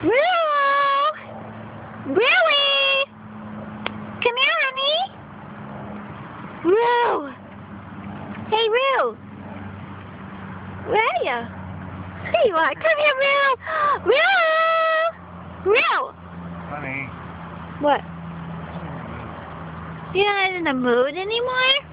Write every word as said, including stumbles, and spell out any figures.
Rooh! Rooey! Come here, honey! Rooh! Hey, Rooh! Where are you? There you are. Come here, Rooh! Rooh! Rooh! Honey. What? You're not in the mood anymore?